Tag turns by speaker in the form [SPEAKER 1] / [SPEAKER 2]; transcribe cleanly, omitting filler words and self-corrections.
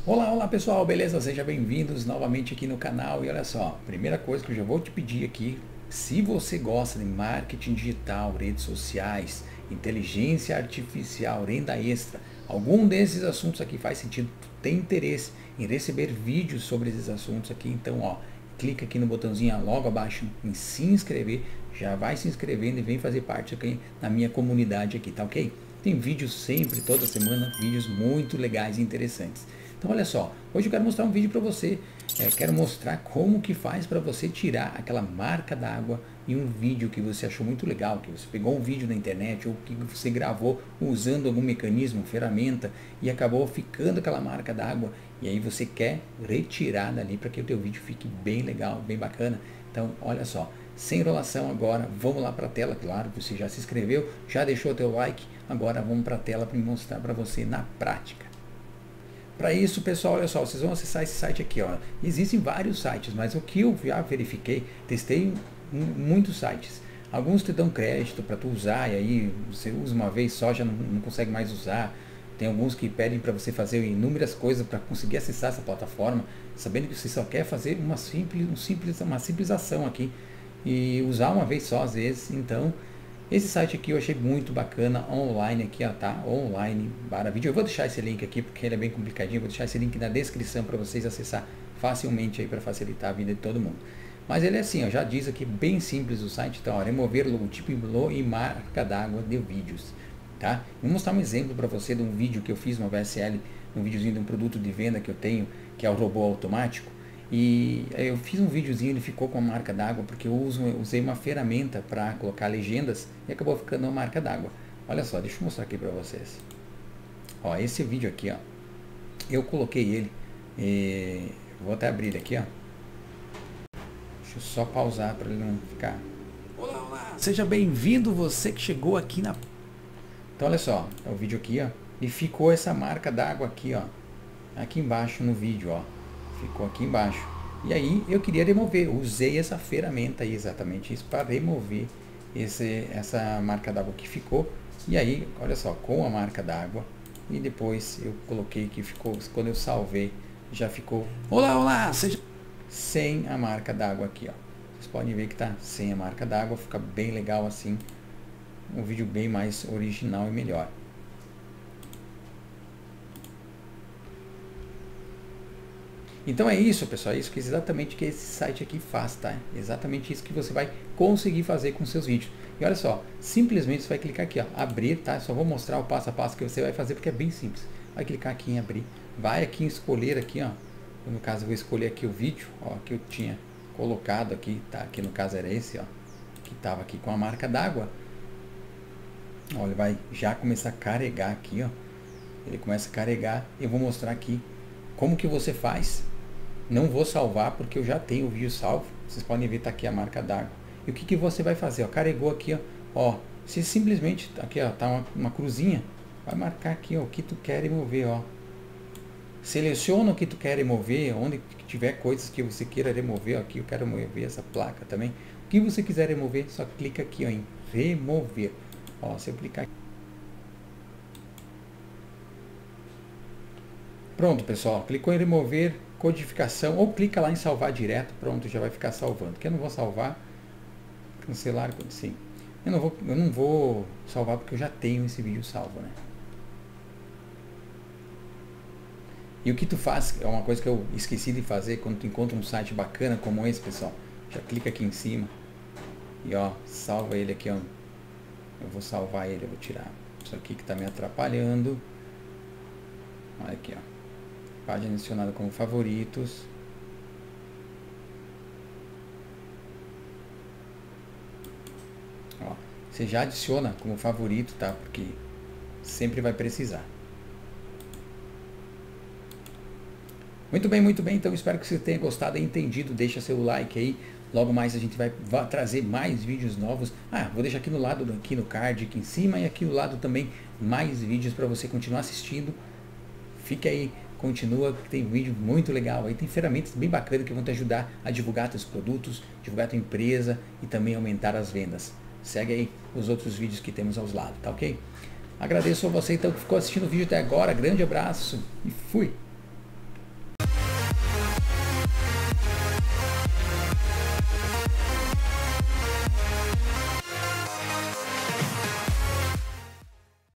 [SPEAKER 1] Olá, olá pessoal, beleza? Sejam bem-vindos novamente aqui no canal. E olha só, primeira coisa que eu já vou te pedir aqui, se você gosta de marketing digital, redes sociais, inteligência artificial, renda extra, algum desses assuntos aqui faz sentido, tu tem interesse em receber vídeos sobre esses assuntos aqui, então ó, clica aqui no botãozinho logo abaixo em se inscrever, já vai se inscrevendo e vem fazer parte aqui na minha comunidade aqui, tá ok? Tem vídeos sempre, toda semana, vídeos muito legais e interessantes. Então olha só, hoje eu quero mostrar um vídeo para você, quero mostrar como que faz para você tirar aquela marca d'água em um vídeo que você achou muito legal, que você pegou um vídeo na internet ou que você gravou usando algum mecanismo, ferramenta e acabou ficando aquela marca d'água e aí você quer retirar dali para que o teu vídeo fique bem legal, bem bacana. Então olha só, sem enrolação agora, vamos lá para a tela, claro, você já se inscreveu, já deixou o teu like, agora vamos para a tela para mostrar para você na prática. Para isso, pessoal, olha só, vocês vão acessar esse site aqui, ó. Existem vários sites, mas o que eu já verifiquei, testei muitos sites. Alguns te dão crédito para tu usar e aí você usa uma vez só, já não consegue mais usar. Tem alguns que pedem para você fazer inúmeras coisas para conseguir acessar essa plataforma, sabendo que você só quer fazer uma simples ação aqui e usar uma vez só às vezes. Então, esse site aqui eu achei muito bacana, online aqui, ó, tá? Online para vídeo. Eu vou deixar esse link aqui porque ele é bem complicadinho. Vou deixar esse link na descrição para vocês acessar facilmente aí para facilitar a vida de todo mundo. Mas ele é assim, ó, já diz aqui bem simples o site. Então, ó, remover logotipo e marca d'água de vídeos, tá? Vou mostrar um exemplo para você de um vídeo que eu fiz no VSL, um videozinho de um produto de venda que eu tenho, que é o robô automático. E eu fiz um videozinho, ele ficou com a marca d'água porque eu usei uma ferramenta para colocar legendas e acabou ficando uma marca d'água. Olha só, deixa eu mostrar aqui para vocês. Ó, esse vídeo aqui, ó, eu coloquei ele, vou até abrir ele aqui, ó. Deixa eu só pausar para ele não ficar. Olá, olá, seja bem-vindo você que chegou aqui na... Então olha só, é o vídeo aqui, ó, e ficou essa marca d'água aqui, ó, aqui embaixo no vídeo, ó. Ficou aqui embaixo. E aí eu queria remover, usei essa ferramenta aí, exatamente isso, para remover essa marca d'água que ficou. E aí, olha só, com a marca d'água. E depois eu coloquei que ficou, quando eu salvei, já ficou, olá, olá, seja sem a marca d'água aqui, ó. Vocês podem ver que tá sem a marca d'água, fica bem legal assim. Um vídeo bem mais original e melhor. Então é isso, pessoal, é isso que exatamente que esse site aqui faz, tá? Exatamente isso que você vai conseguir fazer com seus vídeos. E olha só, simplesmente você vai clicar aqui, ó, abrir, tá? Só vou mostrar o passo a passo que você vai fazer porque é bem simples. Vai clicar aqui em abrir, vai aqui em escolher aqui, ó. No caso eu vou escolher aqui o vídeo, ó, que eu tinha colocado aqui, tá? Aqui no caso era esse, ó, que tava aqui com a marca d'água. Ó, ele vai já começar a carregar aqui, ó. Ele começa a carregar, eu vou mostrar aqui como que você faz. Não vou salvar porque eu já tenho o vídeo salvo. Vocês podem ver, tá aqui a marca d'água. E o que que você vai fazer? Ó, carregou aqui, ó. Se simplesmente aqui, ó, tá uma cruzinha, vai marcar aqui, ó, o que tu quer remover, ó. Seleciona o que tu quer remover, onde tiver coisas que você queira remover, ó, aqui eu quero remover essa placa também. O que você quiser remover, só clica aqui, ó, em remover. Ó, se eu clicar aqui. Pronto, pessoal, clicou em remover codificação ou clica lá em salvar direto, pronto, já vai ficar salvando. Que eu não vou salvar, cancelar, sim. Eu não vou salvar porque eu já tenho esse vídeo salvo, né? E o que tu faz, é uma coisa que eu esqueci de fazer quando tu encontra um site bacana como esse, pessoal. Já clica aqui em cima e ó, salva ele aqui, ó. Eu vou salvar ele, eu vou tirar isso aqui que está me atrapalhando. Olha aqui, ó. Página adicionada como favoritos. Ó, você já adiciona como favorito, tá? Porque sempre vai precisar. Muito bem, muito bem. Então espero que você tenha gostado e entendido. Deixa seu like aí. Logo mais a gente vai trazer mais vídeos novos. Ah, vou deixar aqui no lado, aqui no card, aqui em cima e aqui do lado também mais vídeos para você continuar assistindo. Fique aí. Continua, que tem vídeo muito legal aí, tem ferramentas bem bacanas que vão te ajudar a divulgar teus produtos, divulgar tua empresa e também aumentar as vendas. Segue aí os outros vídeos que temos aos lados, tá ok? Agradeço a você então que ficou assistindo o vídeo até agora, grande abraço e fui!